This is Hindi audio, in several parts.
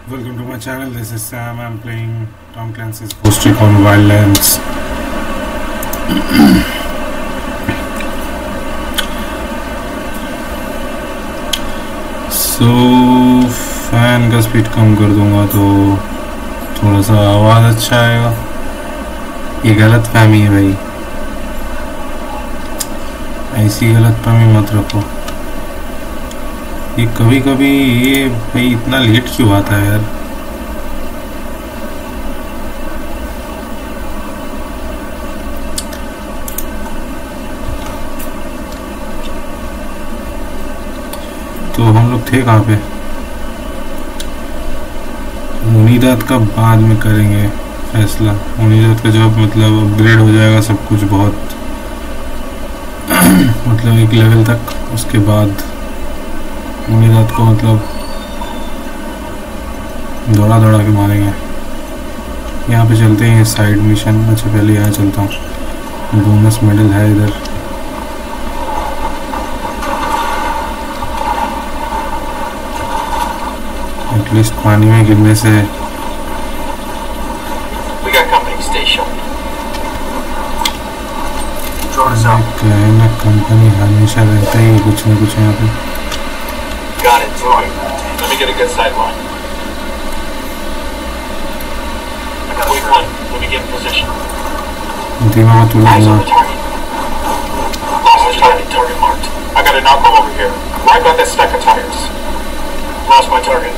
Welcome to my channel. This is Sam. I'm playing Tom Clancy's Ghost Recon Wildlands. So fan का स्पीड कम कर दूंगा तो थोड़ा सा आवाज़ अच्छा आएगा। ये गलत फहमी है भाई, ऐसी गलत फहमी मत रखो। ये कभी कभी ये भाई इतना लेट क्यों आता है यार। तो हम लोग थे कहाँ पे? मुनीरात का बाद में करेंगे फैसला। मुनीरात का जब मतलब अपग्रेड हो जाएगा सब कुछ बहुत मतलब एक लेवल तक, उसके बाद मुनीरात को मतलब दौड़ा दौड़ा के मारेंगे। यहाँ पे चलते हैं साइड मिशन। अच्छा पहले यहाँ चलता हूँ, बोनस मेडल है इधर। एटलीस्ट पानी में गिरने से कहना कंपनी हमेशा रहता ही कुछ न कुछ यहाँ पे। Got it. Let me get a good sideline. Wait one. Let me get in position. Eyes on the target. Lost the target. Target marked. I got an outcome over here. Right about that stack of tires. Lost my target.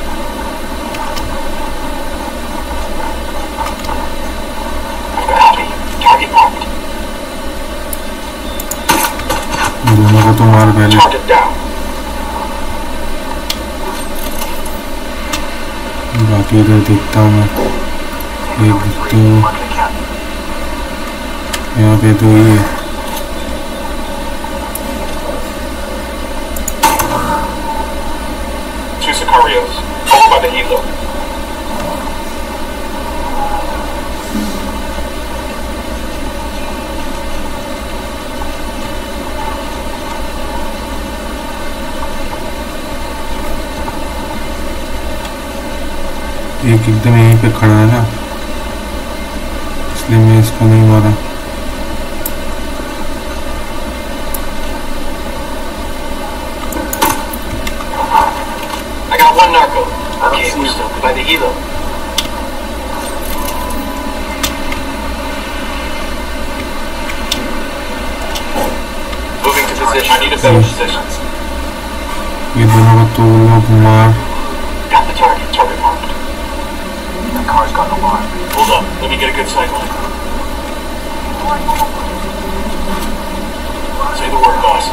I've got copy. Target marked. दोनों को तो मार पहले। Target down. बाकी इधर देखता हूँ मैं। एक तो यहाँ पे तो ये Two Sicarios over by the helo. एक एकदम यहीं पे खड़ा है ना, इसलिए मैं इसको नहीं मारा। I got one narco. Okay, we're still by the helo. Moving to position. I need a better position. ये दोनों को तो लोग मार। Got the target. Target marked. That car's got an alarm. Hold up. Let me get a good sideline. Say the word, boss.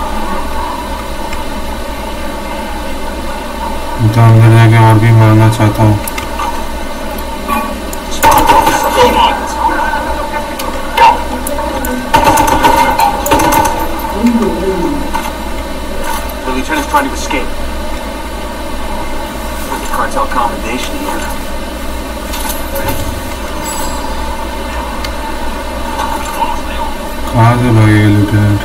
तो अंदर जाके और भी मारना चाहता हूँ। Going on. Go. The lieutenant's trying to escape. With the cartel commendation here. कहाँ से भागेगा लेफ्टिनेंट?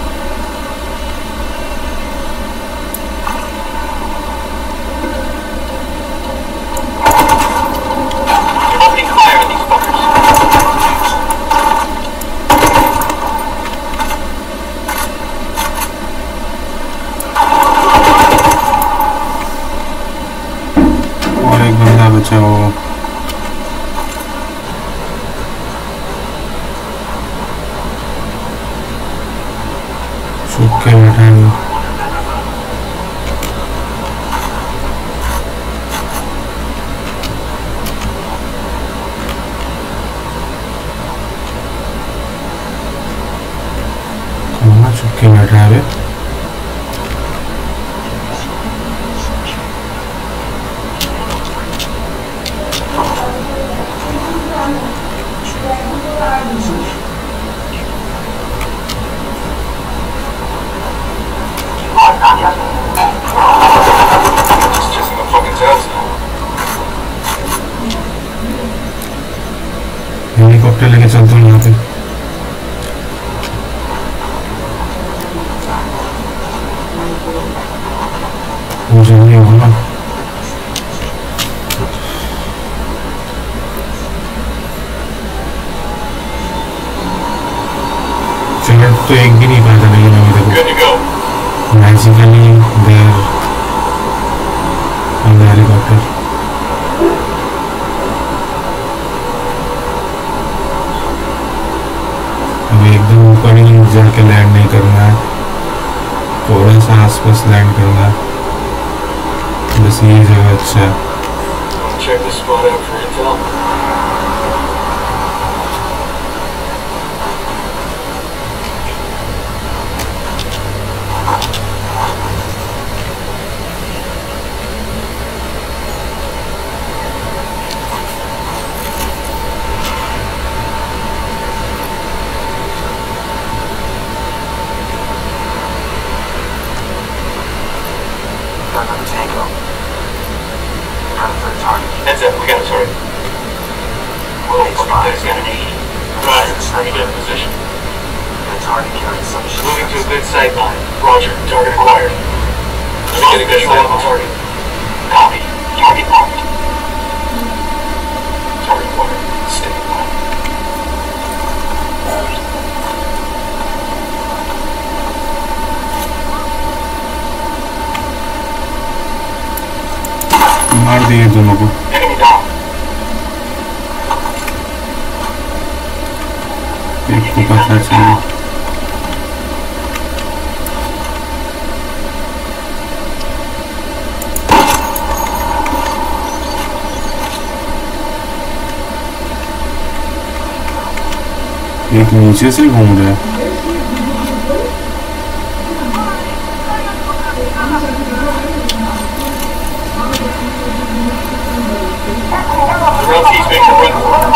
और एक बंदा बचा होगा। छुप के बैठा है वो। कहाँ छुप के बैठा है वे? Just chasing the fucking tails now. Helicopter लेके चलता हूँ यहाँ पे। मुझे नहीं होगा। तो एक भी नहीं पाया था, लेकिन अभी Good to go. देखो magically there on the helicopter. अभी एकदम ऊपर ही जाके लैंड नहीं करना है, थोड़ा सा आसपास लैंड करना है, बस ये जगह अच्छा है। Check this spot out for intel. Heads up, we got a target. Whoa, fucking guy's got an 80. Roger, bring it in position. The target carries some shit. Moving to a good sight line. Roger, target acquired. Let me get a visual on the target. Copy. Target marked. Target acquired. Stay by. मार दिए दोनों को। Enemy down. एक को पता चला। एक नीचे से घूम रहा है। The real team's making a run for it.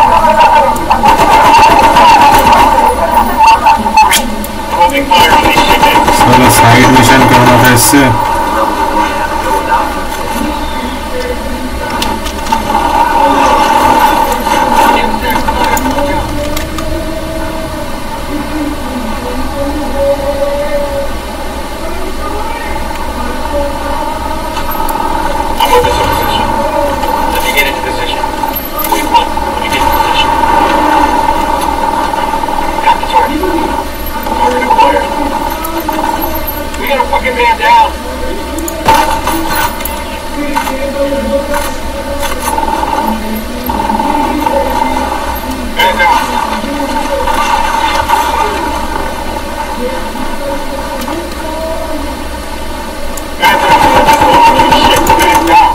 Holding fire on these shipmates. साला साइड मिशन करना था इससे। I'm with this in position. Let me get into position. Wait, one. Let me get in position. Got the target. Target acquired. We got a fucking man down. Man down. Man down. Holy shit, man down.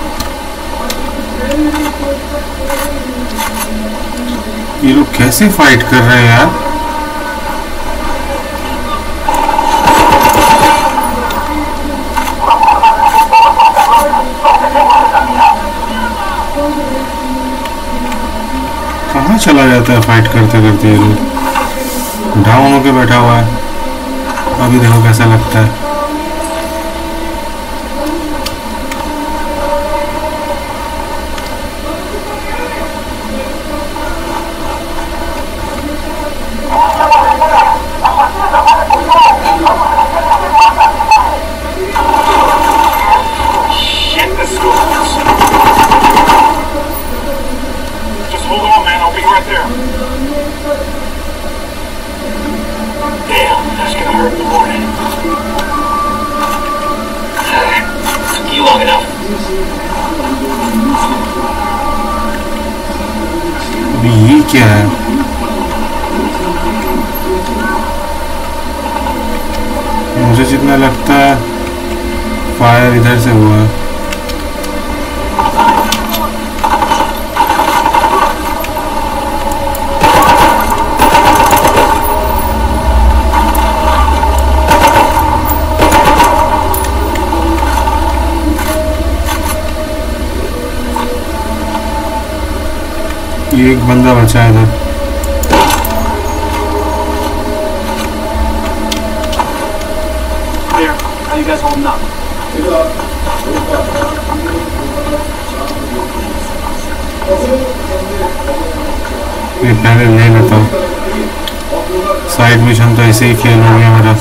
ये लोग कैसे फाइट कर रहे हैं यार? कहाँ चला जाता है फाइट करते करते ये लोग? डाउन होके बैठा हुआ है, अभी देखो कैसा लगता है। Shit, this scores. Just hold on, man. I'll be right there. Damn, that's gonna hurt in the morning. Took you long enough. अभी ये क्या है? मुझे जितना लगता है फायर इधर से हुआ है। ये एक बंदा बचा है इधर। There. How you guys holding up? ये पहले ले लेता हूँ। साइड मिशन तो ऐसे ही फेल हो गया मेरा।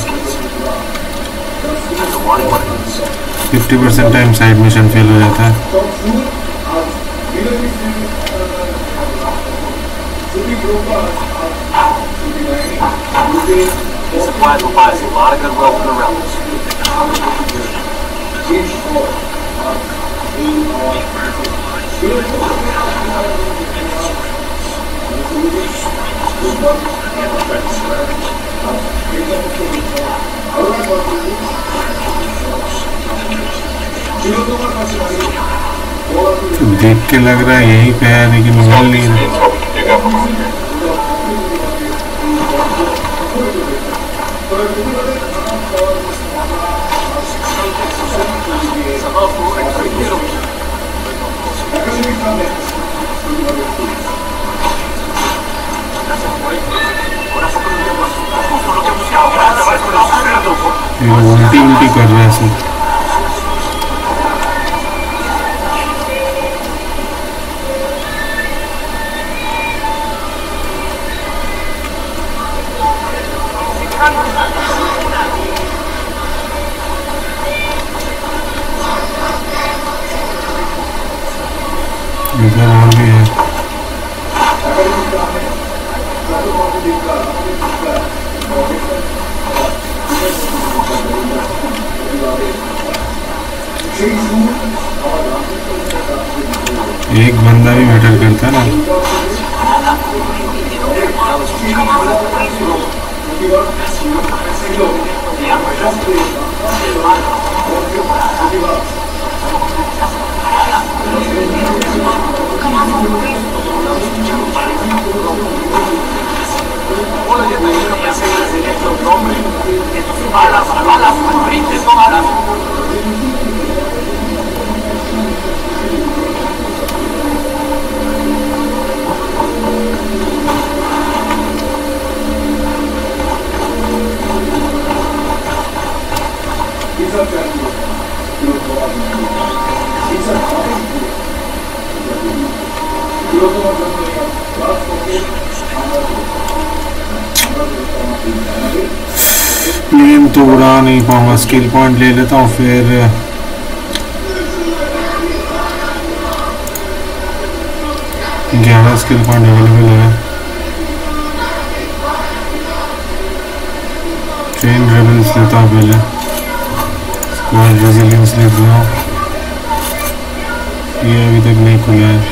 50% टाइम साइड मिशन फेल हो जाता है। supplies will buy us a lot of goodwill from the rebels. तो देख के लग रहा है यहीं पे है लेकिन मिल नहीं रहा। उल्टी उल्टी कर रहा है सब। इधर और भी है। एक बंदा भी मैटर करता है ना। प्लेन तो उड़ा नहीं पाऊंगा। स्किल पॉइंट ले लेता हूँ फिर 11 स्किल पॉइंट अवेलेबल है। ट्रेन रेबल्स लेता हूँ पहले। स्क्वाड रेजिलियंस लेता हूँ। ये अभी तक नहीं खुला है।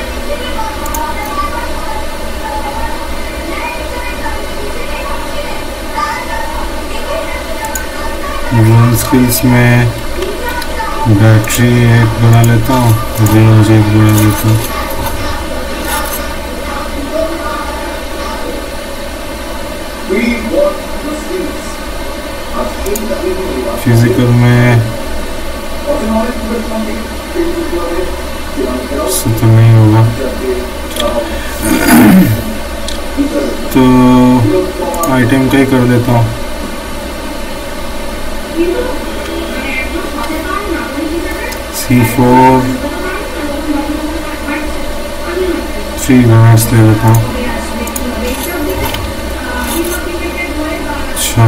ड्रोन स्किल्स में बैटरी एक बढ़ा लेता हूँ, रेंज एक बढ़ा लेता हूँ। फिजिकल में तो नहीं होगा तो आइटम का ही कर देता हूँ। C4 3 ग्रेनेड्स ले लेता हूँ। अच्छा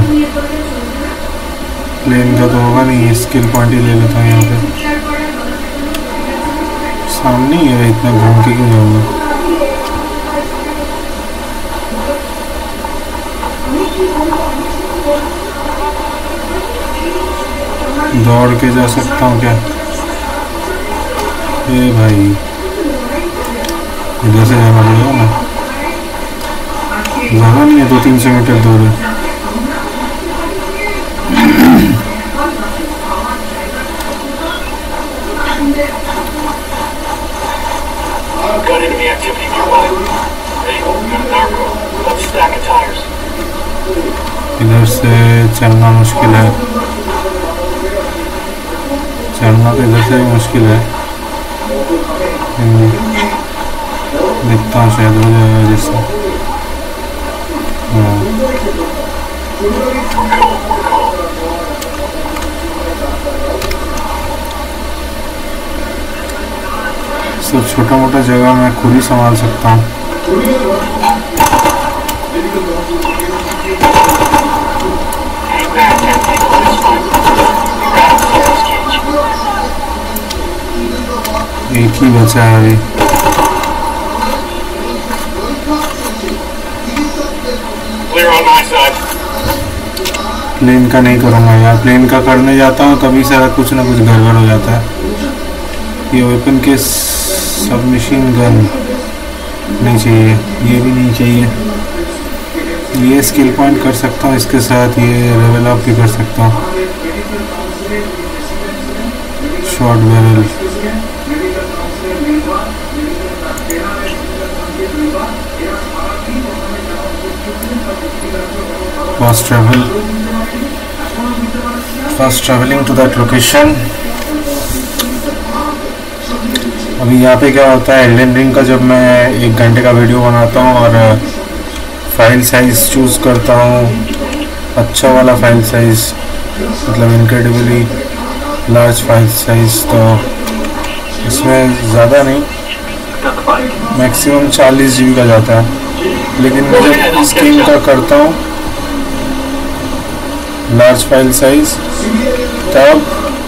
प्लेन का तो होगा नहीं, स्किल पॉइंट ही ले लेता हूँ। यहाँ पे सामने ही है, इतना घूम के क्यों जाऊँगा। दौड़ के जा सकता हूँ क्या? ए भाई इधर से जाना पड़ेगा ना, ज़्यादा नहीं है, 200-300 मीटर दूर है। इधर से चलना मुश्किल है, चलना तो इधर से भी मुश्किल है। देखता हूँ शायद हो जाएगा जैसे। हाँ सब छोटा मोटा जगह मैं खुद ही संभाल सकता हूँ। एक ही बचा है अभी। प्लेन का नहीं करूँगा यार, प्लेन का करने जाता हूँ तभी सारा कुछ ना कुछ गड़बड़ हो जाता है। ये वेपन के सबमशीन गन नहीं चाहिए, ये भी नहीं चाहिए। ये स्किल पॉइंट कर सकता हूँ इसके साथ, ये लेवल अप भी कर सकता हूँ। Short barrel, fast travelling to that location. अभी यहाँ पे क्या होता है, एल्डन रिंग का जब मैं 1 घंटे का वीडियो बनाता हूँ और फाइल साइज़ चूज़ करता हूँ, अच्छा वाला फाइल साइज़, मतलब इनक्रेडिबली लार्ज फाइल साइज़, तो इसमें ज़्यादा नहीं, मैक्सिमम 40 GB का जाता है। लेकिन मैं जब इस गेम का करता हूँ लार्ज फाइल साइज़, तब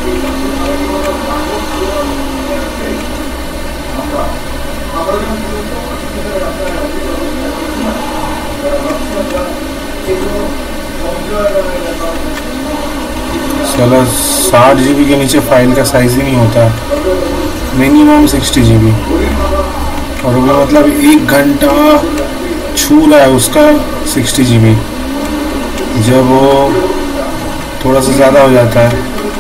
साला 60 GB के नीचे फाइल का साइज़ ही नहीं होता, मिनिमम 60 GB। और वो मतलब 1 घंटा छू रहा है उसका 60 GB। जब वो थोड़ा सा ज़्यादा हो जाता है,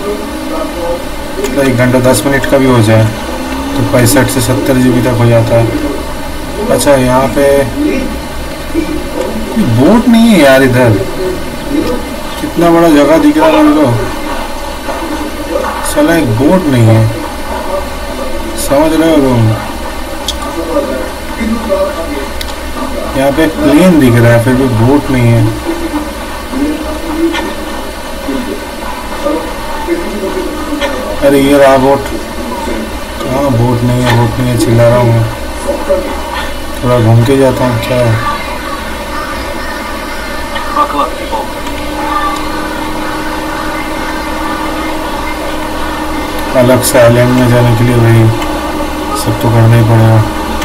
तो 1 घंटा 10 मिनट का भी हो जाए तो 65 से 70 GB तक हो जाता है। अच्छा, यहाँ पे बोट नहीं है यार, इधर कितना बड़ा जगह दिख रहा है मेरे को, साला एक बोट नहीं है, समझ रहे हो तुम? यहाँ पे प्लेन दिख रहा है फिर भी बोट नहीं है। अरे ये रहा बोट, कहाँ बोट नहीं है, बोट नहीं है, चिल्ला रहा हूँ मैं। थोड़ा घूम के जाता हूँ क्या है। अलग से आइलैंड में जाने के लिए भाई सब तो करना ही पड़ेगा।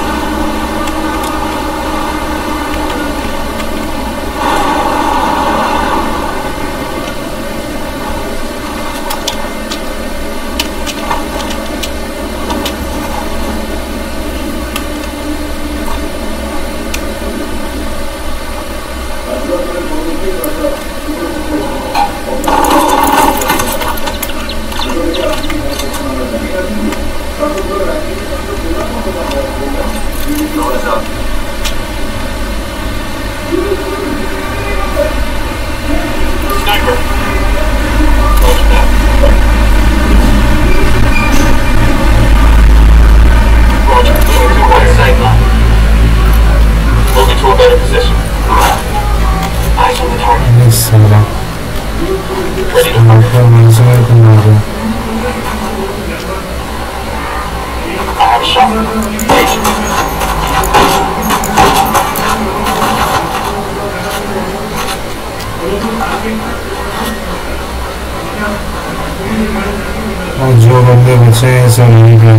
और जो बंदे बचे हैं सब यहीं पे।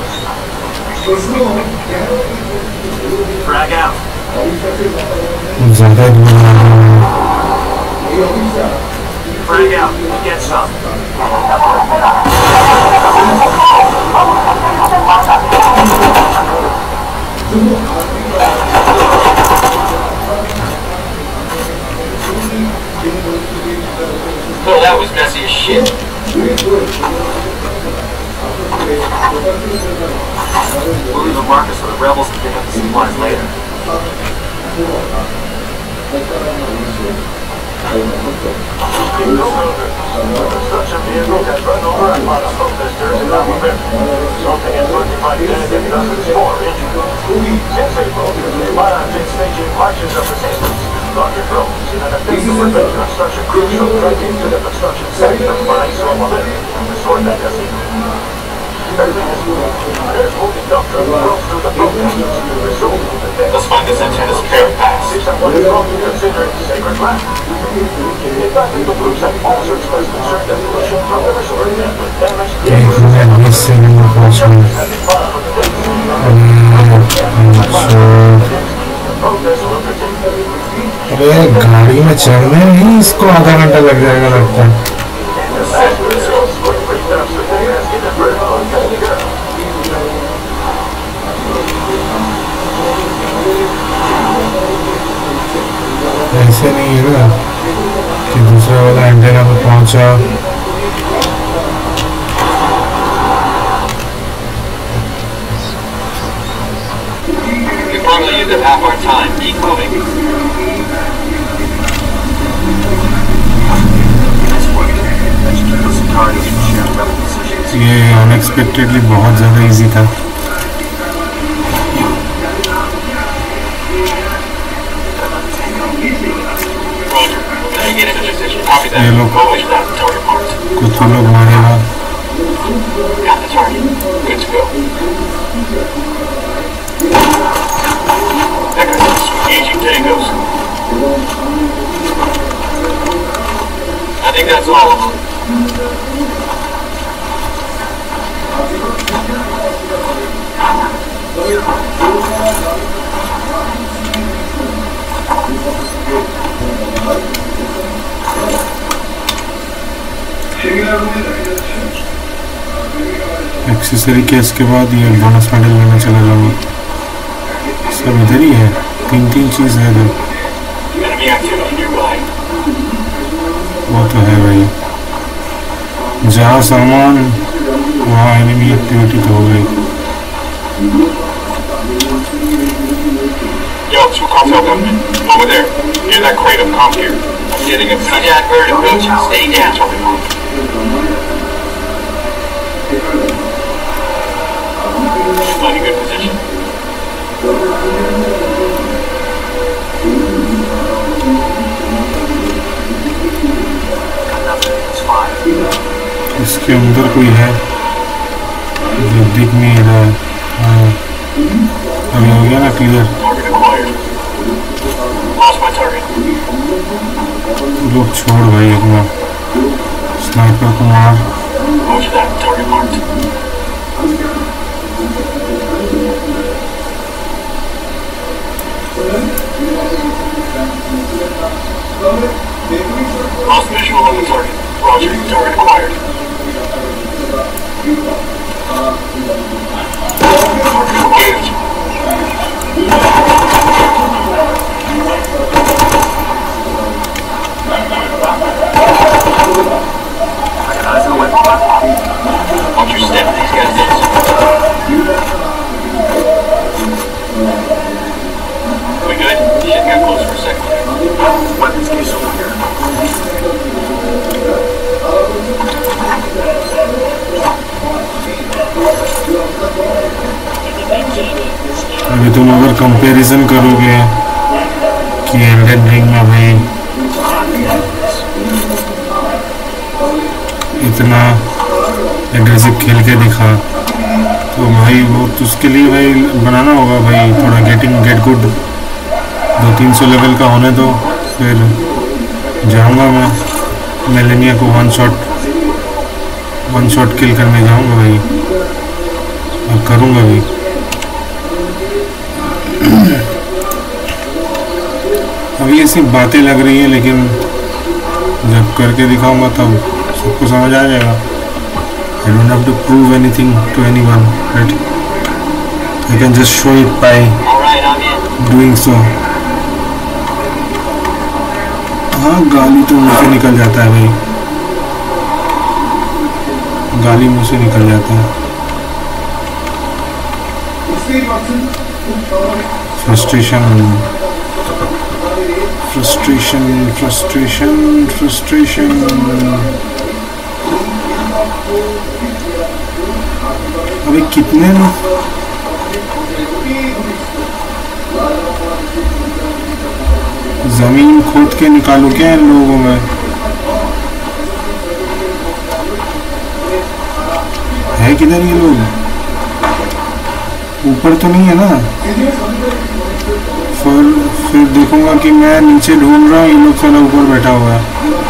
ज़्यादा दूर Oh, that was messy as shit. We'll leave a marker so the rebels can pick up the supplies later. Construction vehicle has run over a lot of protesters in Alabama, resulting in 25 dead and dozens more injured. Since April, the Iran has been staging marches of resistance, rocket drones, and offensive weapon construction crews from tracking to the construction site to find Somalia and restore that destiny. There's moving dump truck rolls through the protesters to resume the death. Let's find this antenna's carry pass. What is wrong with considering sacred land? In fact, the groups have also expressed concern that pollution from the resort would damage the अरे गाड़ी गाड़ी में चढ़ने में ही इसको आधा घंटा लग जाएगा लगता है। ऐसे नहीं है ना कि दूसरा वाला एंटेना पे पहुंचा। Probably used up half our time. Keep moving. ये अनएक्सपेक्टेडली बहुत ज़्यादा इजी था। ये लोग कुछ लोग मारेगा। Engaging tangos. I think that's all of them. Accessory case के बाद ये बोनस मेडल लेने चला जाऊंगा। सब इधर ही है, तीन चीज़ है इधर। वो तो है भाई, जहाँ सामान वहाँ एनिमी एक्टिविटी तो हो गई। Yo, 2 cartel gunmen. Over there. Near that crate of comp gear. I'm getting a see that bird approach. Stay down. Plenty good position. इसके अंदर कोई है जो दिख नहीं रहा है। हाँ, अभी हो गया ना क्लियर। लोग छोड़ भाई अपना स्नाइपर को मार। Lost visual on the target. Roger, target acquired. Target engaged. Watch your step, these guys did. We good? Shit got close for a second. Weapons case over here. अभी तुम अगर कंपैरिजन करोगे कि एल्डन रिंग में भाई इतना एग्रेसिव खेल के दिखा, तो भाई वो तो उसके लिए भाई बनाना होगा भाई थोड़ा गेट गुड 200-300 लेवल का होने दो, फिर जाऊंगा मैं मेलेनिया को वन शॉट किल करने जाऊंगा भाई, और करूंगा भी। अभी ऐसी बातें लग रही है, लेकिन जब करके दिखाऊंगा तब सबको समझ आ जाएगा। I don't have to prove anything to anyone, right? I can just show it by doing so. हाँ, गाली तो मुँह से निकल जाता है भाई, गाली मुँह से निकल जाता है। फ्रस्ट्रेशन अभी कितने जमीन खोद के निकालू क्या इन लोगों में? है किधर ये लोग? ऊपर तो नहीं है ना? फिर देखूंगा कि मैं नीचे ढूंढ रहा हूँ, ये लोग साला ऊपर बैठा हुआ है।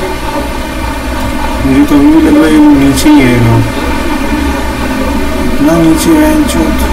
मुझे तो अभी भी लग रहा है ये नीचे ही है, ये लोग इतना नीचे है चौथ।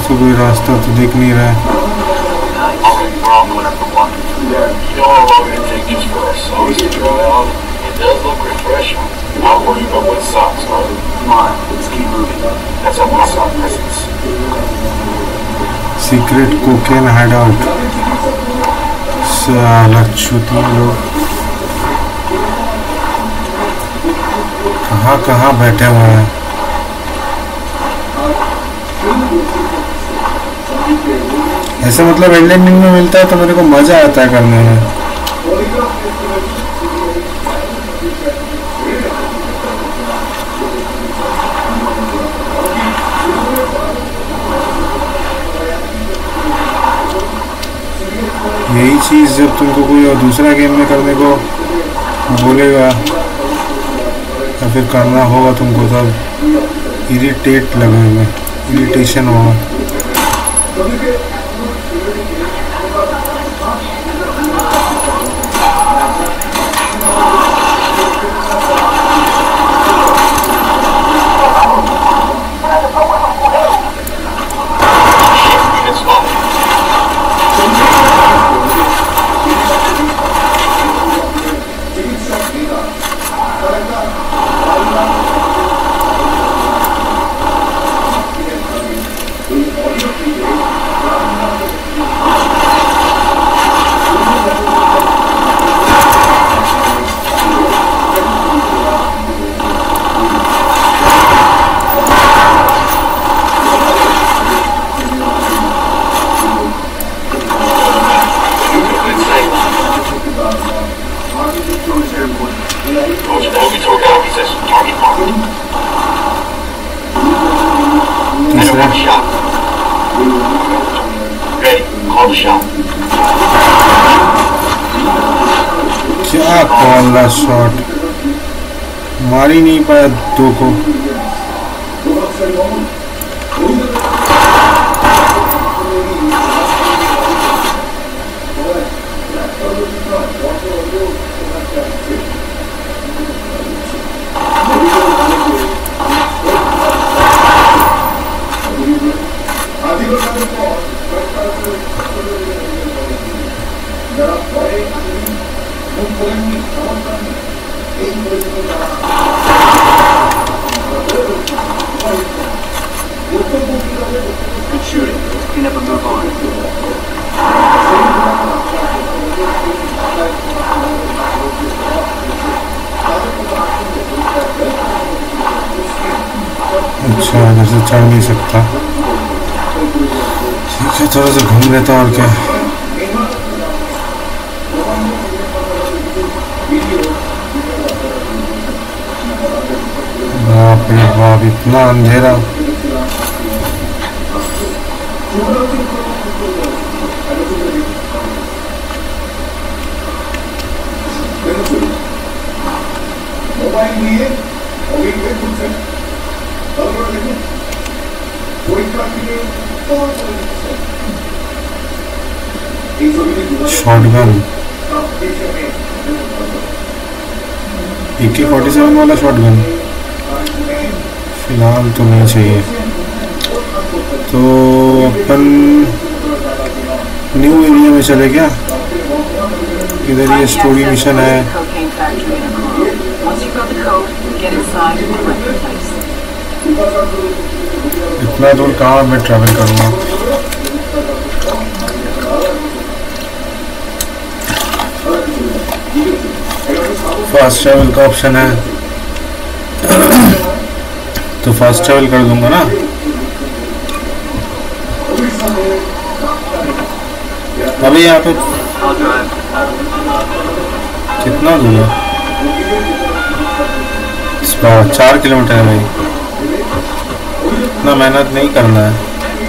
तो कोई रास्ता तो दिख नहीं रहा है। Okay, we're all going up for one. You know how long it takes just for our songs to dry out? It does look refreshing. I'll worry about what socks are. Come on, let's keep moving. That's how we saw presents. Secret cocaine hideout. साला चूती लोग कहाँ कहाँ बैठे हुए हैं। ऐसे मतलब एंडिंग में मिलता है तो मेरे को मजा आता है करने में। यही चीज़ जब तुमको कोई और दूसरा गेम में करने को बोलेगा या फिर करना होगा तुमको, तब इरिटेट लगेगा, इरिटेशन होगा। क्या कॉल शॉट मार ही नहीं पाया दो को। Good shooting. Let's clean up and move on. अच्छा, इधर से चढ़ नहीं सकता। ठीक है, थोड़ा सा घूम लेता और क्या। बाप रे बाप, इतना अंधेरा। शॉटगन AK-47 वाला शॉटगन फिलहाल तो नहीं चाहिए। तो अपन न्यू एरिया में चले क्या? इधर ये स्टोरी मिशन है। इतना दूर कहाँ मैं ट्रैवल करूँगा? फास्ट ट्रैवल का ऑप्शन है तो फास्ट ट्रैवल कर दूंगा ना। अभी यहाँ पे कितना दूर है? 4 किलोमीटर है भाई, इतना मेहनत नहीं करना है।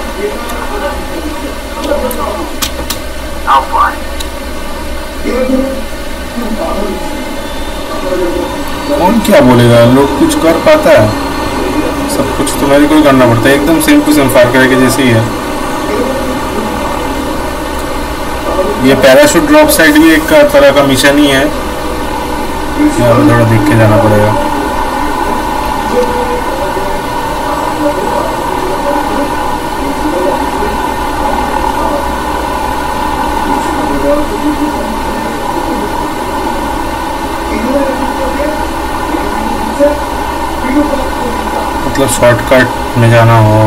कौन क्या बोलेगा, लोग कुछ कर पाता है? सब कुछ तो मेरे को ही करना पड़ता है। एकदम same to same Far Cry के जैसे ही है। ये पैराशूट ड्रॉप साइड भी एक तरह का मिशन ही है। यहाँ पे थोड़ा देख के जाना पड़ेगा। मतलब शॉर्टकट में जाना हो,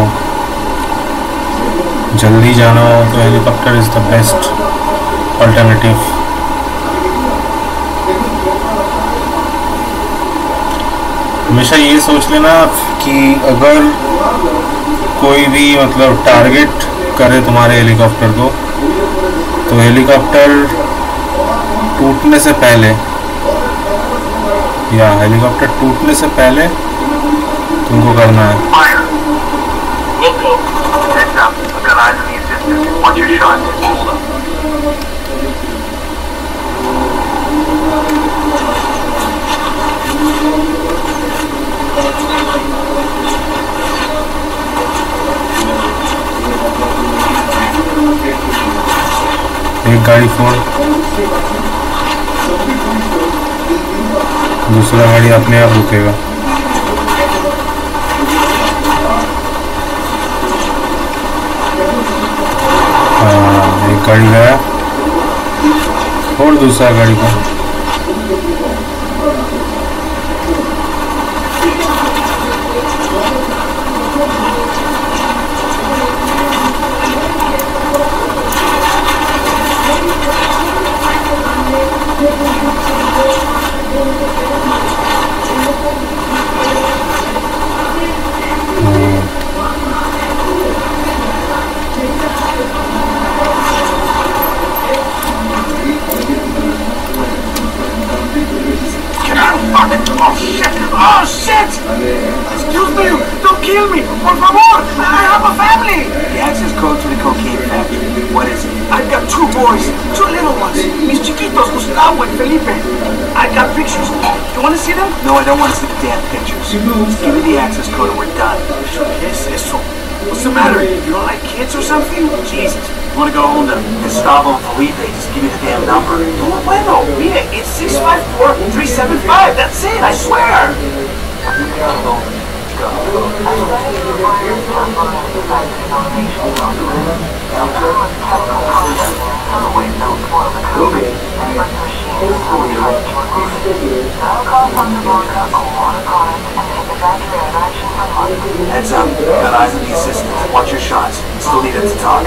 जल्दी जाना हो तो helicopter is the best alternative. हमेशा ये सोच लेना कि अगर कोई भी मतलब टारगेट करे तुम्हारे हेलीकॉप्टर को, तो हेलीकॉप्टर टूटने से पहले या हेलीकॉप्टर टूटने से पहले तुमको करना है। Wilco, heads up. I've got eyes on the assistant. Watch your shots. Hold up. एक गाड़ी फोड़, दूसरा गाड़ी अपने आप रुकेगा। एक गाड़ी गया और दूसरा गाड़ी का। Oh shit! Excuse me! Don't kill me! Por favor! I have a family! The access code to the cocaine factory. What is it? I've got two boys, two little ones. Mis chiquitos, Gustavo and Felipe. I got pictures. You want to see them? No, I don't want to see the damn pictures. Just give me the access code and we're done. ¿Qué es eso? What's the matter? You don't like kids or something? Jesus. You want to go home to Gustavo and Felipe? Just give me the damn number. No, bueno. Mire, it's 654-375. That's it, I swear. Heads up. Got eyes on the assistant. Watch your shots. Still need it to talk.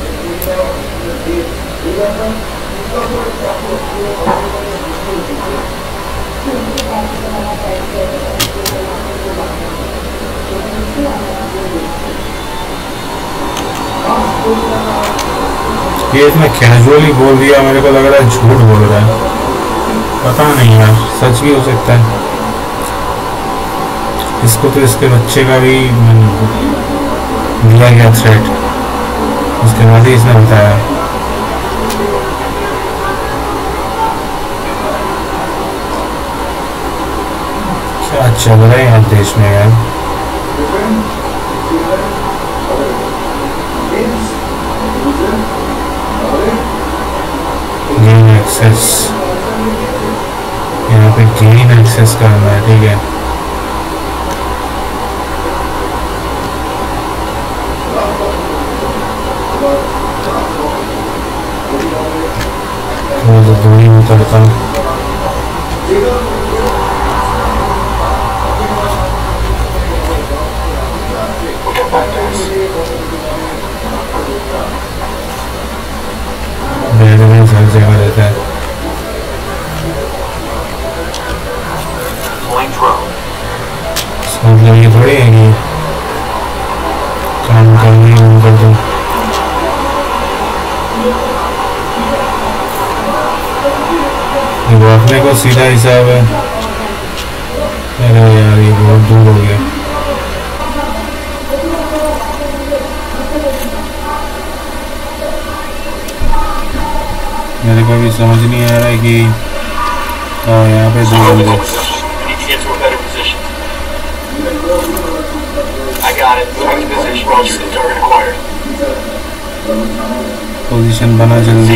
ये इतना कैजुअली बोल दिया, मेरे को लग रहा है झूठ बोल रहा है। पता नहीं यार, सच भी हो सकता है। इसको तो इसके बच्चे का भी दिया गया थ्रेट, उसके बाद ही इसने बताया। क्या चल रहा है यहाँ देश में यार। गेन एक्सेस, यहाँ पे गेन एक्सेस करना है, ठीक है। तो दूरी उतरता हूँ। हर जगह रहता है। मतलब ये थोड़ी है कि काम करने कर दो। अपने को सीधा हिसाब है। अरे यार ये बहुत दूर हो गया। मेरे को भी समझ नहीं आ रहा है कि यहाँ पे दो बंदे। पोजीशन बना जल्दी।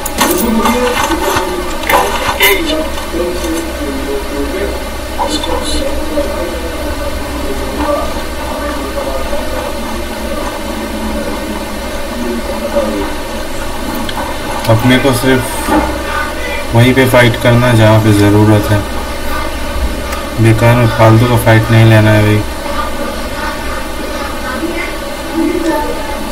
अपने को सिर्फ वहीं पे फाइट करना जहाँ पे ज़रूरत है। बेकार में फालतू का फाइट नहीं लेना है भाई।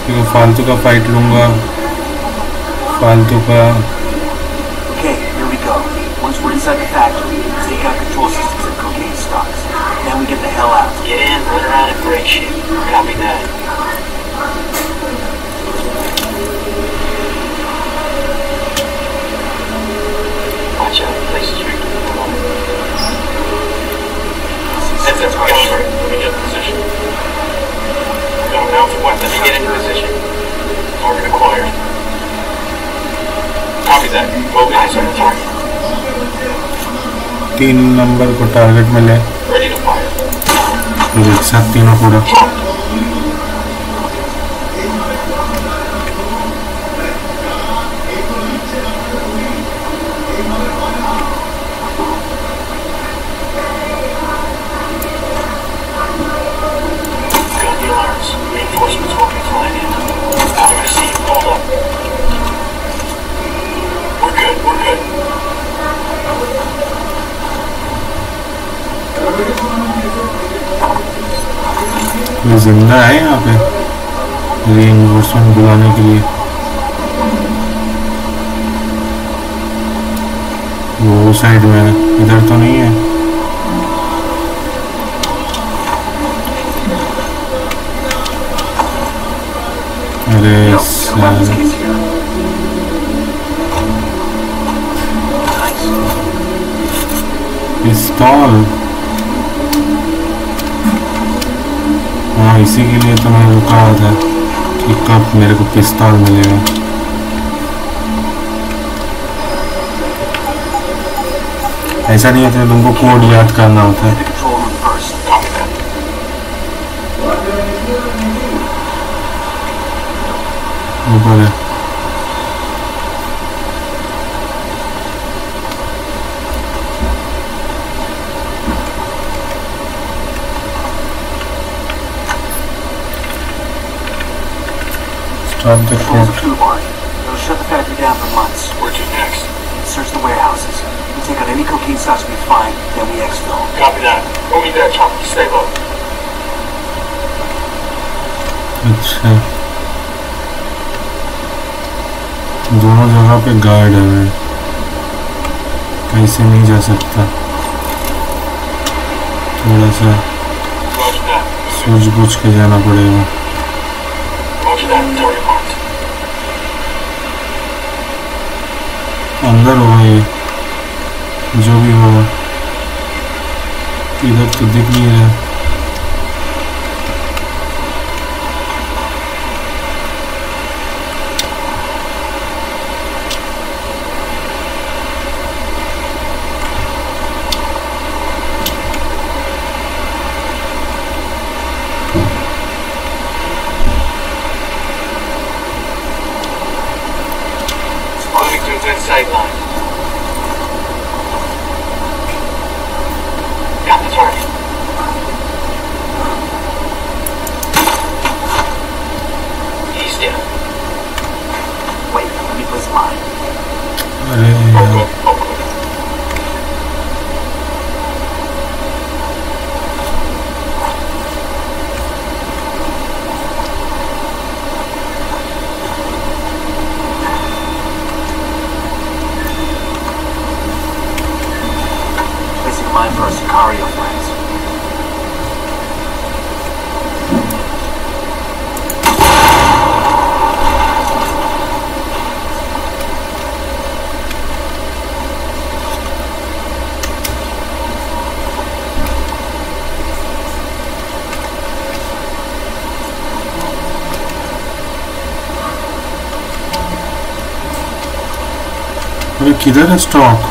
देखो फालतू का फाइट लूँगा, फालतू का। Okay, here we go. Once we're inside the factory, take out control systems and cocaine stocks. Then we get the hell out. Get in, run around, and break shit. Copy that. Watch out, the place is rigged with the woman. That's it, let me get in position. We got a mounted weapon. Let me get into position. Target acquired. Copy that. Mobilize on the target. 3 number को टारगेट मिले, Ready to fire. एक साथ तीनों पूरा। Gun the alarms. Reinforcements will be flying in. I see you. Hold up. We're good. We're good. ये जिंदा है यहाँ पे रीइंफोर्समेंट बुलाने के लिए। वो साइड में है, इधर तो नहीं है। अरे Yo, get a weapons case here. Nice. पिस्तौल, हाँ इसी के लिए तो मैं रुका था कि कब मेरे को पिस्तौल मिलेगा। ऐसा नहीं होता, तुमको कोड याद करना होता The है। control room first. Copy that. ऊपर है। Stop the There's a clock. crew barn. It'll shut the factory down for months. Where to next? Search the warehouses. We take out any cocaine stocks we find, then we exfil. Copy that. We'll meet there, Chopper. Stay low. अच्छा, दोनों जगह पे गार्ड है, ऐसे नहीं जा सकता। थोड़ा सा Roger that. सूझबूझ के जाना पड़ेगा। Roger that. Target marked. अंदर होगा ये, जो भी होगा। इधर तो दिख नहीं रहा। Moving to within sight line. Got the target. He's down. Wait, let me place mine. अरे यार, Good. Oh, good. Placing mine for our Sicario friends. अरे किधर है स्टॉक?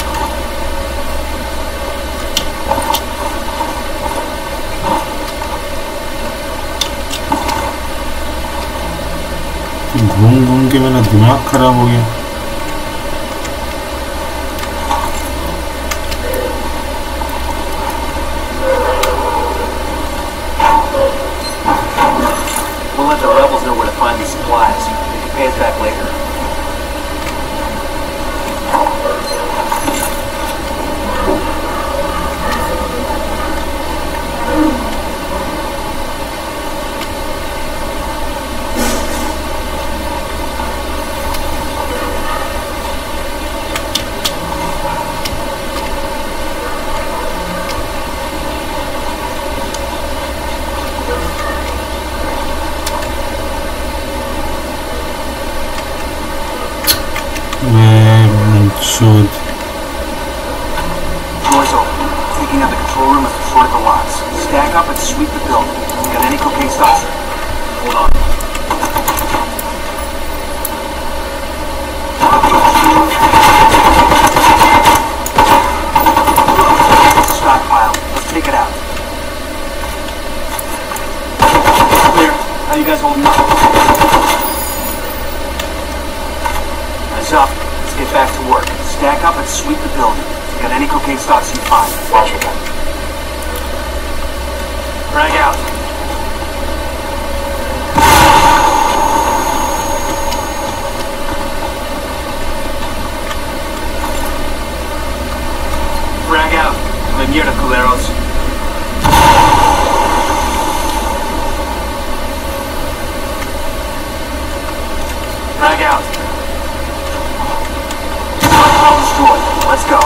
घूम घूम के मेरा दिमाग खराब हो गया। We'll let the rebels know where to find these supplies. They can pay us back later. चोद Doors open. Taking out the control room is short of the lots. Stack up and sweep the building. Got any cocaine stocks? Hold on. Stockpile. Let's take it out. Clear. How you guys holding up? Eyes up. Let's get back to work. Stack up and sweep the building. Got any cocaine stocks you find? Watch your back. Drag out. Drag out. Mierda, culeros. Drag out. Stockpile destroyed. Let's go.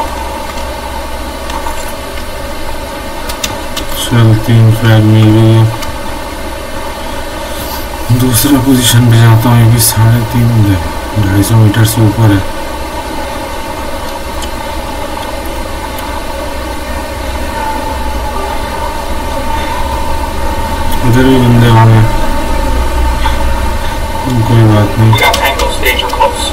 चल 3 फ्लैग मिल गई है। दूसरे पोजीशन पे जाता हूँ। ये भी 3.5 250 मीटर से ऊपर है। इधर भी बंदे होंगे, कोई बात नहीं। We got Tango stage or close.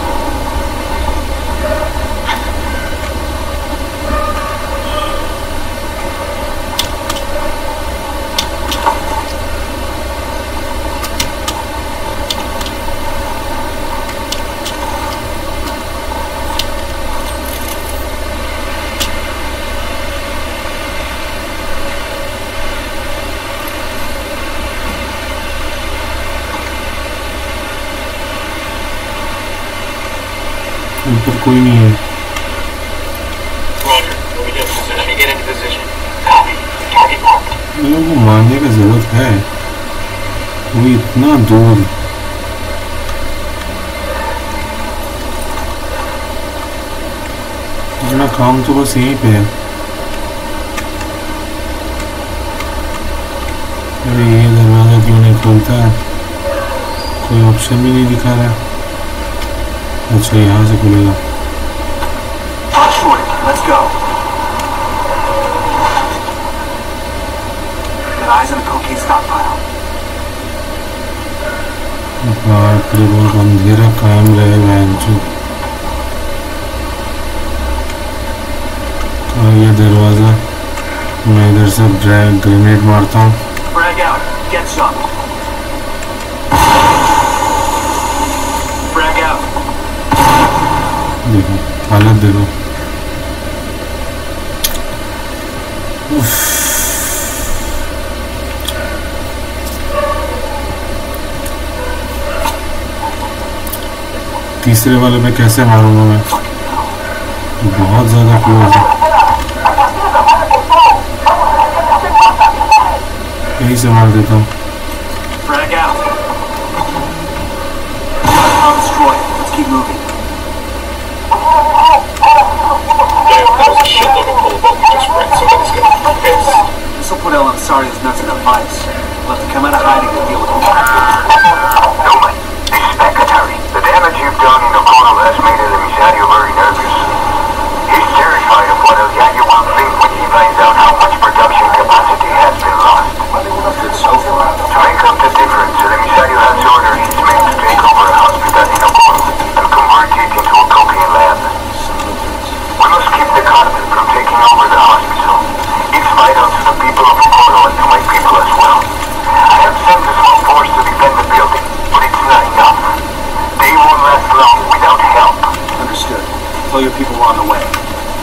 ऊपर कोई नहीं है। Roger. Let me get in position. Let me get into position. Copy. Target marked. इन लोगों को मारने की जरूरत है, वो इतना दूर। अपना काम तो बस यहीं पे है। अरे ये दरवाजा क्यों नहीं खोलता है? कोई ऑप्शन भी नहीं दिखा रहा। अच्छा यहाँ से खुलेगा। Let's go. Got eyes on the cocaine stockpile. बाप रे, बहुत अंधेरा कायम रहेगा जो। तो ये दरवाजा, मैं इधर से ग्रेनेड मारता हूँ। Frag out. Get some. Frag out. देखो हालत देखो। तीसरे वाले पे कैसे मारूंगा मैं? बहुत ज्यादा क्लोज है। यहीं से मार देता हूँ। Frag out. Destroy. Let's keep moving. That was a shitload of pull what we just read. Somebody's gonna be pissed. This will put El Ansari's nuts in a vice. We'll have to come out of hiding and deal with them. Newman, this is Secretary. The damage you've done in the portal has made El Emisario very nervous. He's terrified of what El Yayo will think when he finds out how much production capacity has been lost. Good so far. To make up the difference, El Emisario has ordered his men to take over a hospital in Ocono and convert it into a cocaine lab. We must keep the convict from taking over the hospital. It's vital to the people of Ocono and to my people as well. I have sent a small force to defend the building, but it's not enough. They won't last long without help. Understood. Tell your people we're on the way.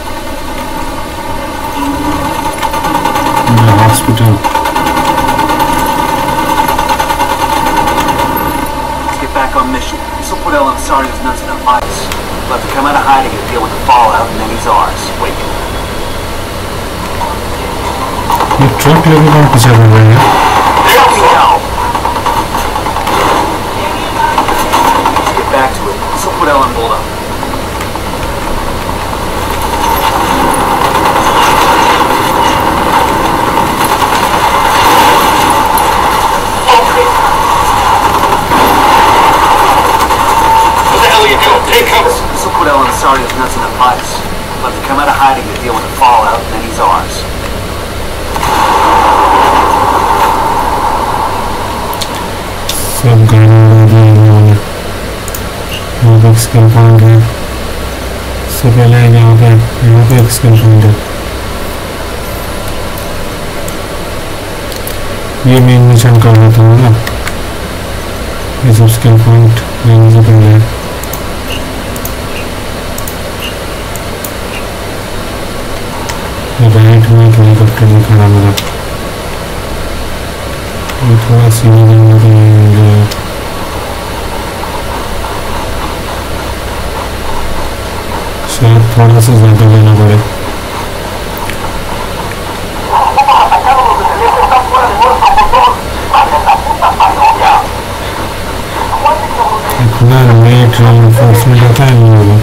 The hospital. Let's get back on mission. This will put El Ansari's nuts in a vice. We'll have to come out of hiding and deal with the fallout, and then he's ours. Wait. ये ट्रक लेके कहाँ पीछे कर रहे हैं? Let's get back to it. This will put El on hold up. What the hell are you doing? Take cover. This will put El Ansari's nuts in a device. We'll have to come out of hiding to deal with the fallout, and then he's ours. सब गाने लगे इन्होंने एक स्किल पॉइंट है। इससे पहले यहाँ पे एक स्किल पॉइंट है। ये मेन मिशन कर देता हूँ ना, ये सब स्किल पॉइंट लेने से पहले। राइट में एक हेलीकॉप्टर में खड़ा मेरा, ये थोड़ा सीधी जगह पे मुझे शायद थोड़ा सा ज़्यादा लेना पड़े। इतना लेट रेनफोर्समेंट आता है नहीं होगा।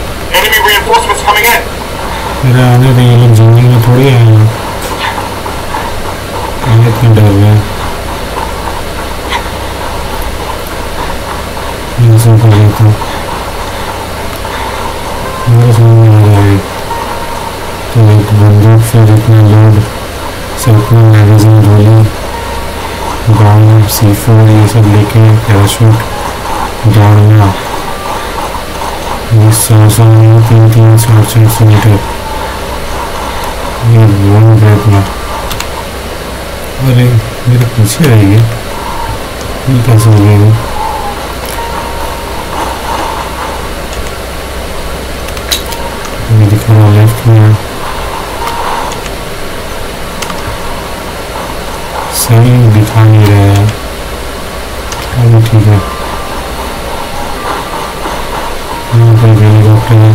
मेरा आने तो ये लोग जंगल में थोड़ी आए हैं, इतना डर गया। सब कर लेता हूँ, मेरे समझ में आ रहा है। तो एक बंदूक से जितना लोड से उतना मैगजीन गोली बॉम्ब C4 ये सब लेके पैराशूट दौड़ना, ये 100 में 300-400 मीटर ये वन ब्रेक में। अरे मेरे पीछे आएगी, ये कैसे हो गया? ये दिख रहा है लेफ्ट में, सही दिखा नहीं रहा है। अभी ठीक है, यहाँ पर हेलीकॉप्टर है,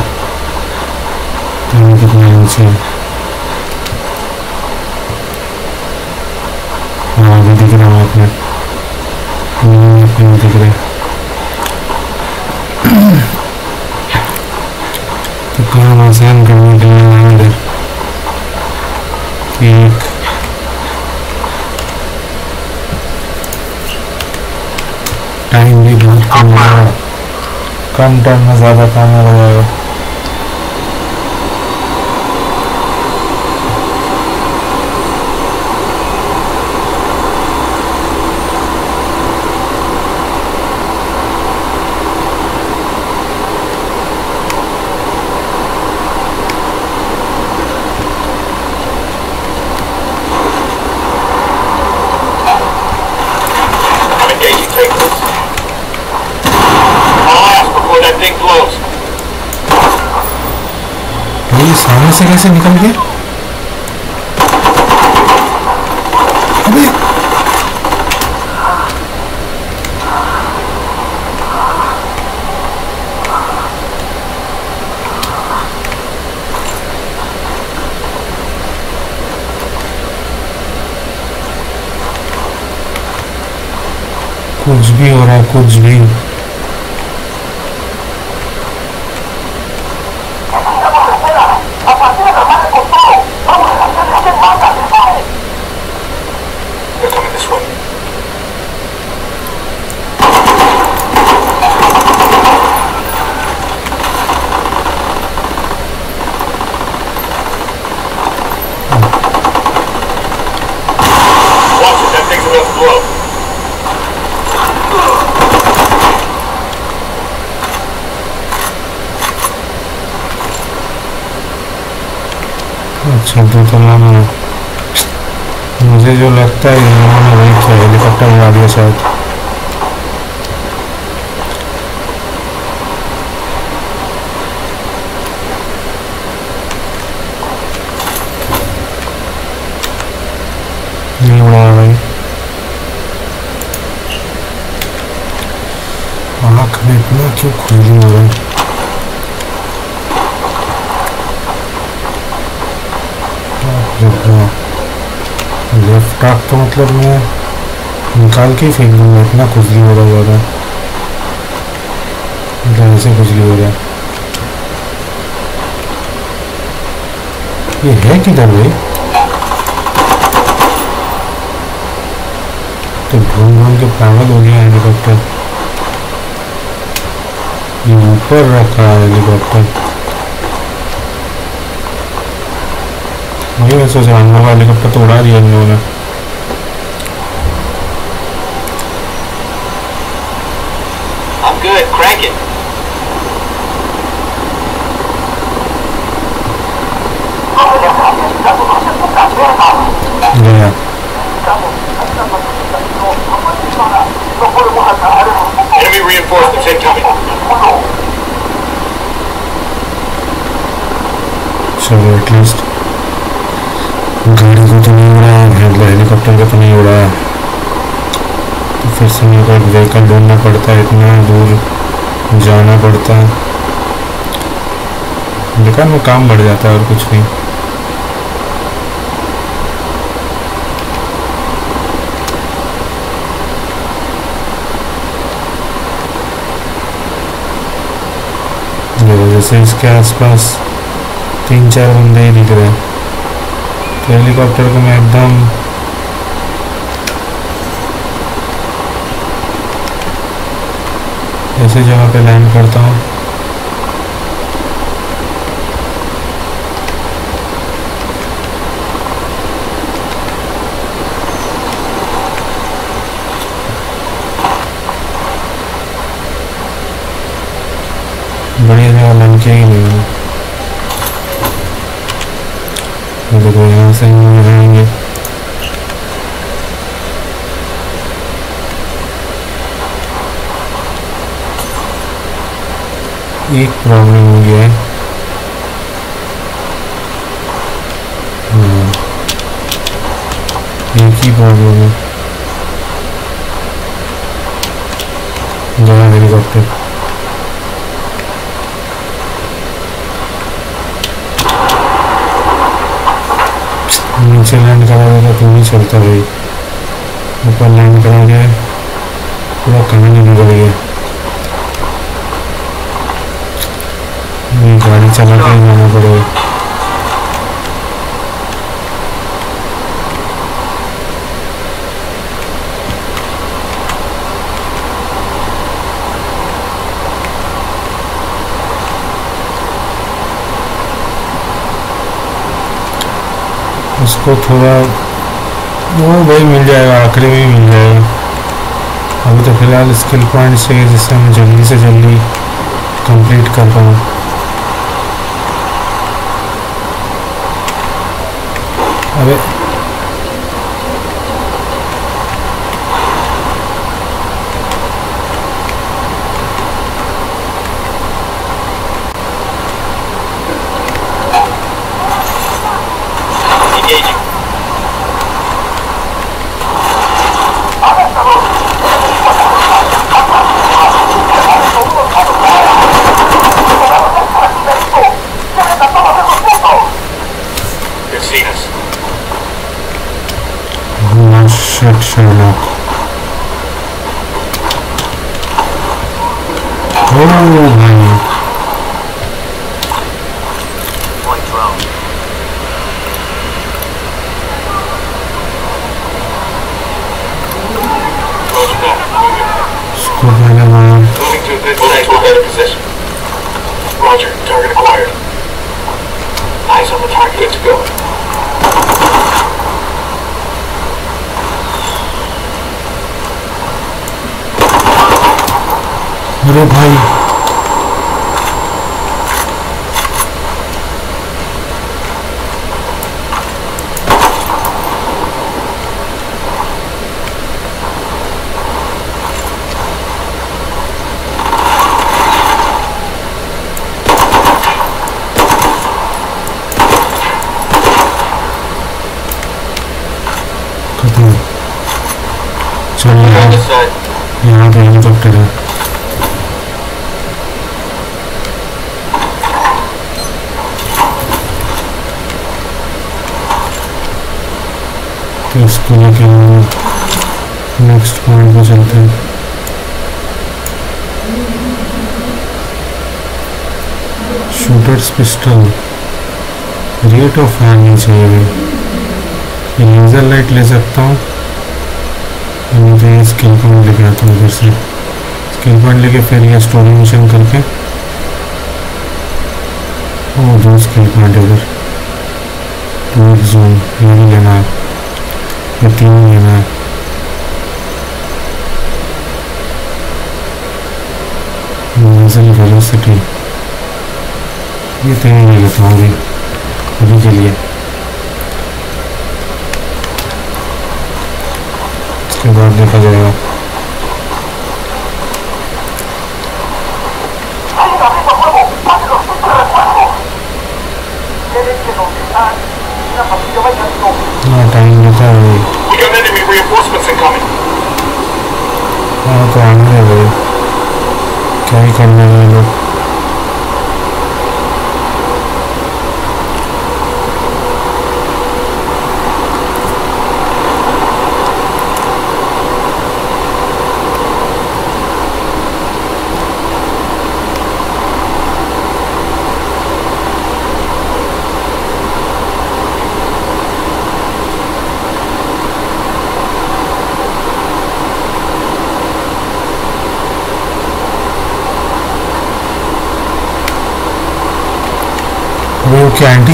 कितना नीचे आगे दिख रहा है अपने दिख रहे। तो काम आसान करने के लिए इधर एक टाइम भी बहुत कम लगा, कम टाइम में ज़्यादा काम हो जाएगा। सामने से कैसे निकल गए? अबे कुछ भी हो रहा है, कुछ भी। अच्छा तो तमाम मुझे जो लगता है इन्होंने वही किया, हेलीकॉप्टर उड़ा दिया शायद। नहीं उड़ाया भाई, आँख में इतना क्यों खुली हो रहा है? लेफ्ट आँख तो मतलब मैं निकाल के ही फेंक दूँगा, इतना खुजली हो रहा ज़्यादा, मतलब ऐसे खुजली हो रहा है। ये है किधर भाई? तो ढूंढ ढूंढ के पागल हो गया हेलीकॉप्टर। ये ऊपर रखा है हेलीकॉप्टर। वही मैं सोच रहा हूँ, हेलीकॉप्टर तो उड़ा दिया इन लोगों ने। I'm good. Crank it. गया। Enemy reinforcements incoming. चलो एटलीस्ट गाड़ी को तो नहीं उड़ाया, मतलब हेलीकॉप्टर को तो नहीं उड़ाया, तो फिर से मेरे को एक व्हीकल ढूंढना पड़ता है, इतना दूर जाना पड़ता है, लेकिन वो काम बढ़ जाता है और कुछ नहीं। जैसे इसके आसपास 3-4 बंदे ही दिख रहे हैं, तो हेलीकॉप्टर को मैं एकदम ऐसे जगह पे लैंड करता हूँ। बढ़िया जगह लैंड किया ही नहीं, देखो यहाँ से ही रहेंगे। एक प्रॉब्लम हो गया है, एक ही प्रॉब्लम है, गया हेलीकॉप्टर। नीचे लैंड करा देता तो नहीं चलता भाई, ऊपर लैंड करा के पूरा कहानी बिगड़ गया। गाड़ी चला के ही जाना पड़ेगा। उसको थोड़ा वो भाई मिल जाएगा, आखिरी में ही मिल जाएगा। अभी तो फिलहाल स्किल पॉइंट चाहिए जिससे मैं जल्दी से जल्दी कंप्लीट कर पाऊँ। अबे shit, Sherlock. Oh भाई इसको मैंने मारा। Moving to a better position. Roger, target acquired. Eyes on the target, good to go. अरे भाई खत्म। चल यहाँ पे हेलीकॉप्टर है। इसको लेके नेक्स्ट पॉइंट पे चलते हैं। Shooters pistol, rate of fire नहीं चाहिए भाई, ये लेजर लाइट ले सकता हूँ। मुझे ये स्किल पॉइंट लेके आता हूँ, उधर से स्किल पॉइंट लेके फिर ये स्टोरी मिशन करके। ओ 2 स्किल पॉइंट उधर, जोन ये भी लेना है, ये 3 लेना है। मेजल वेलोसिटी ये 3 ले लेता हूँ अभी के लिए। इसके बाद देखा जाएगा। टाइम लेता है भाई। हाँ तो आने दे भाई, क्या ही करना है लोग। वो क्या आंटी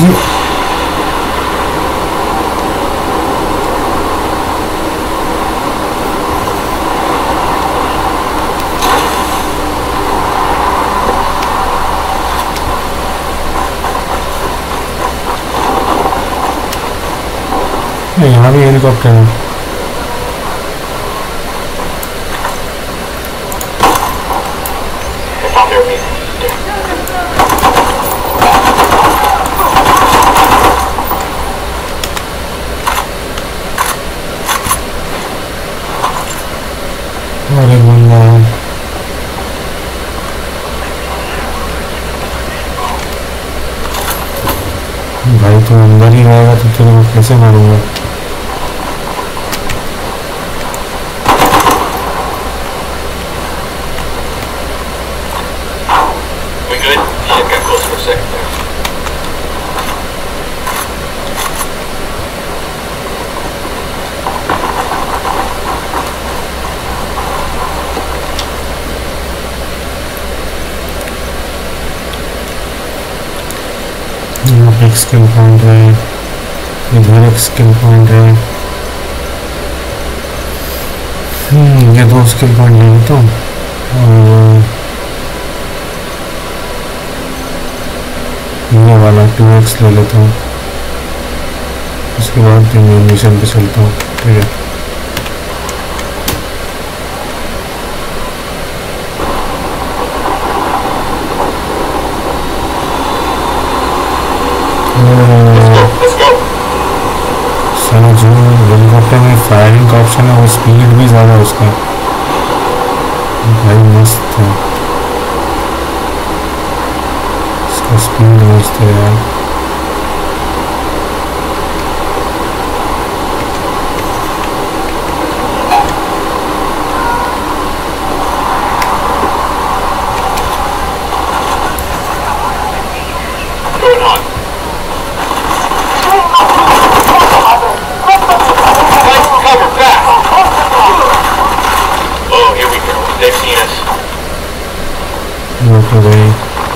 यहाँ भी हेलीकॉप्टर है। अरे बंदा भाई तो अंदर ही रहेगा तो तेरे को कैसे मारूंगा। एक स्किल पॉइंट है, इधर एक स्किल पॉइंट है। ये 2 स्किल पॉइंट ले लेता हूँ और ये वाला 2x ले लेता हूँ। उसके बाद मैं मिशन पे चलता हूँ। ठीक है, साला जो हेलीकॉप्टर में फायरिंग का ऑप्शन है वो स्पीड भी ज़्यादा है उसका। भाई मस्त है, इसका स्पीड मस्त है यार। तो गई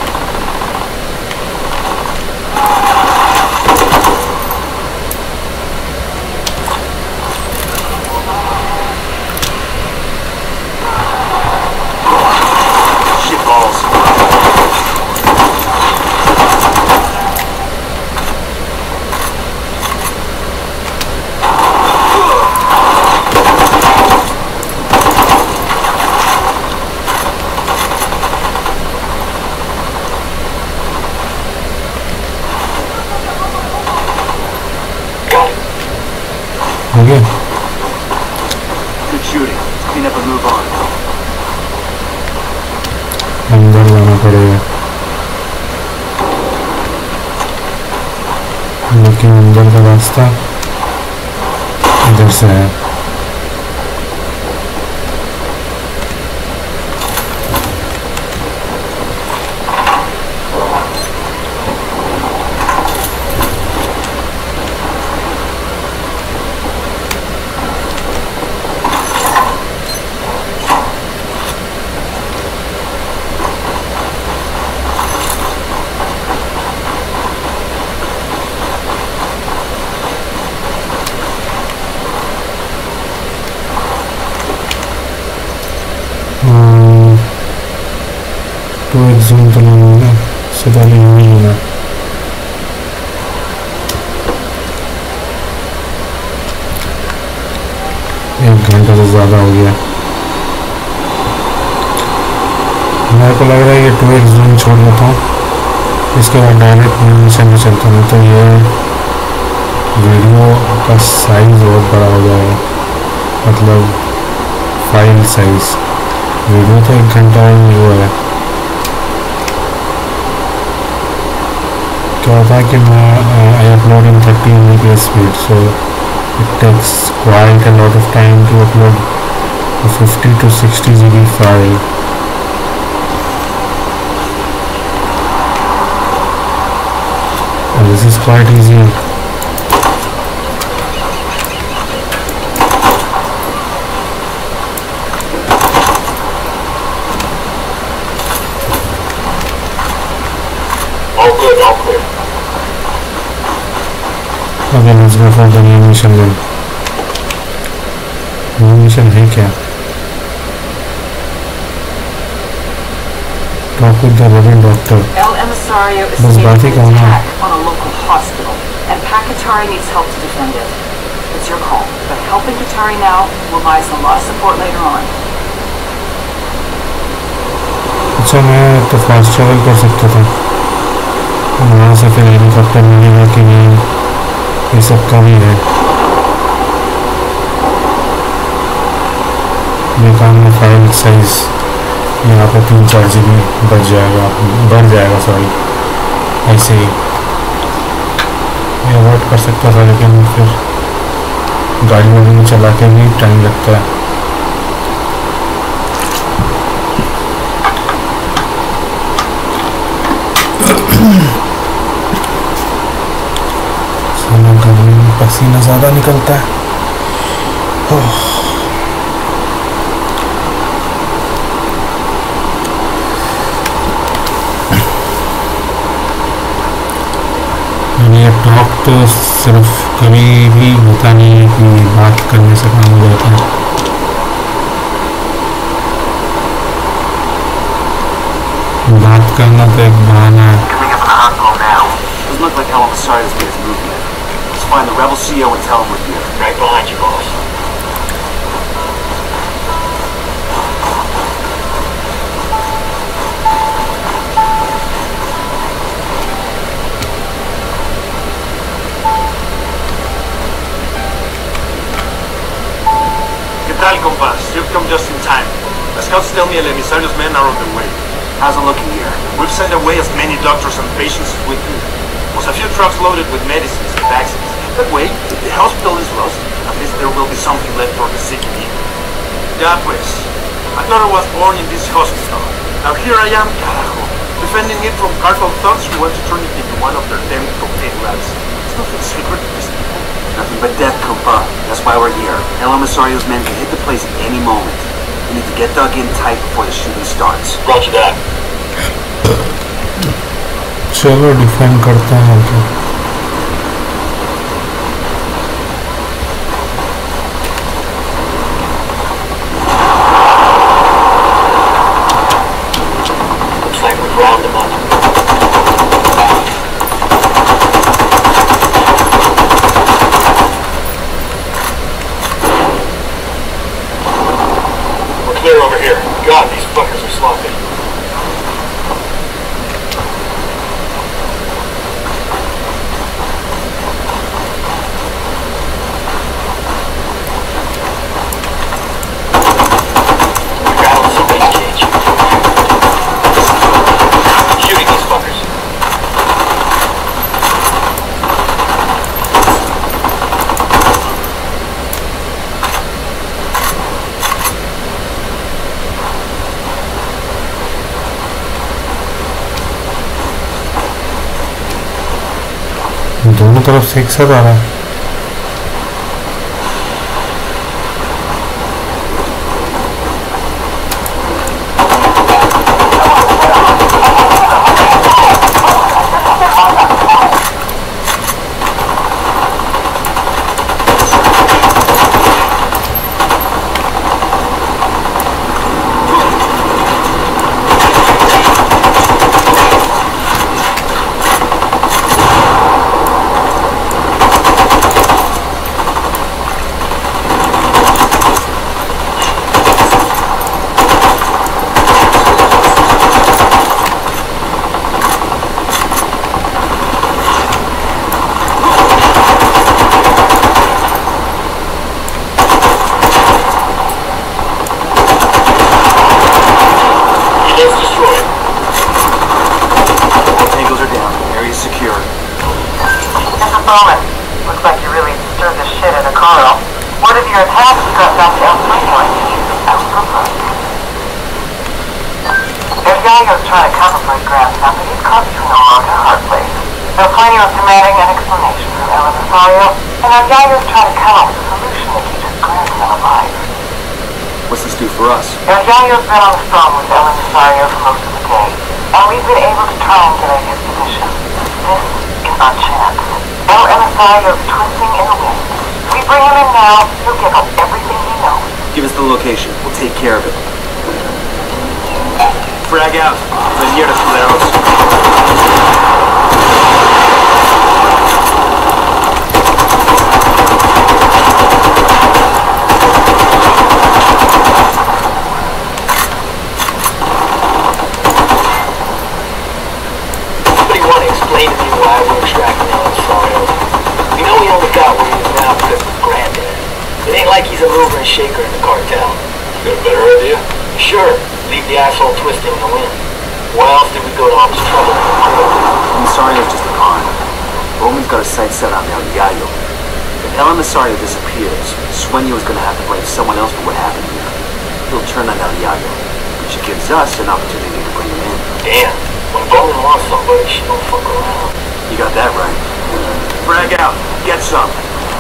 Okay. Good shooting. Clean up and move on. अंदर जाना पड़ेगा, लेकिन अंदर का रास्ता इधर से है। जूम तो नहीं होगा, इससे पहले नहीं होगा। एक घंटा से ज़्यादा हो गया। मेरे को लग रहा है ये 2x जूम छोड़ देता हूँ, इसके बाद डायरेक्ट मिशन में चलता हूँ, तो ये वीडियो का साइज़ बहुत बड़ा हो जाएगा, मतलब फाइल साइज़। वीडियो तो 1 घंटा ही हुआ है। क्या होता है कि मैं I upload in 30 Mbps speed, so it takes quite a lot of time to upload a 50 to 60 GB file. And this is quite easy. All good, all clear. Okay, let's go for the new mission then. New mission है क्या? Talk with the Reverend Doctor. El Emissario बस escaped बात ही an कहना है। attack on a local hospital, and Pakatari needs help to defend it. It's your call, but helping Katari now will buy us a lot of support later on. अच्छा, मैं तो फास्ट ट्रैवल कर सकता था, वहाँ से फिर हेलीकॉप्टर मिलेगा कि नहीं, ये सब का भी है। ये काम में फाइल साइज यहाँ पे 3-4 GB बढ़ जाएगा सॉरी, ऐसे ही ये अवॉइड कर सकता था, लेकिन फिर गाड़ी वाड़ी में चला के भी टाइम लगता है। गर्मी में पसीना ज़्यादा निकलता है। ये टॉक तो सिर्फ कभी भी होता नहीं है कि बात करने से काम हो जाता है। बात करना तो एक बहाना है। Doesn't look like El Emisario's made his move yet. Let's find the rebel CEO and tell him we're here. Right behind you, boss. ¿Qué tal, compas? You've come just in time. The scouts tell me El Emisario's men are on the way. How's it looking here? We've sent away as many doctors and patients as we could. Was a few trucks loaded with medicines and vaccines. But wait, if the hospital is lost, at least there will be something left for the sick and needy. Ya pues, my daughter was born in this hospital. Now here I am, carajo, defending it from cartel thugs who want to turn it into one of their damn cocaine labs. It's nothing sacred to these people. Nothing but death, compa. That's why we're here. El Emisario's men can hit the place at any moment. We need to get dug in tight before the shooting starts. Roger that. चलो डिफेंड करते हैं तो। Looks like we've rounded them up. We're clear over here. God, these fuckers are sloppy. दोनों तरफ से एक साथ आ रहा है। of your attacks dropped off to El Sueño as proposed. El Yayo's trying to cover my ground now, but he's caught between a rock and a hard place. El Sueño's demanding an explanation from El Emisario, and El Yayo's trying to come up with a solution that keeps his grandson alive. What's this do for us? El Yayo's been on the phone with El Emisario for most of the day, and we've been able to triangulate his position. This is our chance. El Emisario is twisting in the wind. If we bring him in now, he'll give up everything he knows. Give us the location. We'll take care of it. Frag out. We're near the Toleros. Somebody want to explain to me why we're extracting El Emisario? We know he only got where he is now because of his granddad. It ain't like he's a mover and shaker in the cartel. You got a better idea? Sure, leave the asshole twisting in the wind. Why else did we go to all this trouble? Emisario's just a pawn. Roman's got a sight set on El Yayo. If El Emisario disappears, Sueño is going to have to blame someone else for what happened here. He'll turn on El Yayo, which gives us an opportunity to bring him in. Damn, when a woman wants somebody, she don't fuck around. You got that right. Frag out. Get some.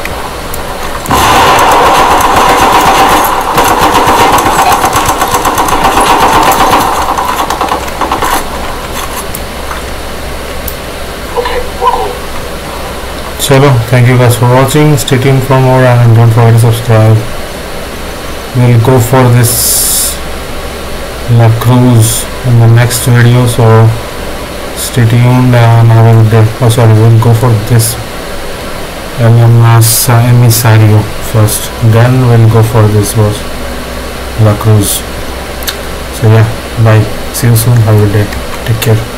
Okay, we're cool. Chalo, thank you guys for watching. Stay tuned for more and don't forget to subscribe. We'll go for this La Cruz in the next video, so stay tuned and I will we'll go for this El Emisario first, then we'll go for this was La Cruz. So yeah, bye, see you soon, have a good day, take care.